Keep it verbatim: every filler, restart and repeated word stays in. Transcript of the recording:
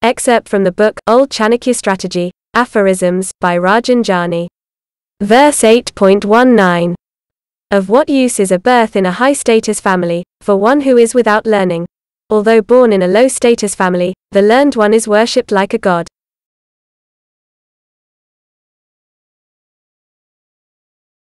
Excerpt from the book, Old Chanakya Strategy, Aphorisms, by Rajen Jani. Verse eight point nineteen. Of what use is a birth in a high-status family, for one who is without learning? Although born in a low-status family, the learned one is worshipped like a god.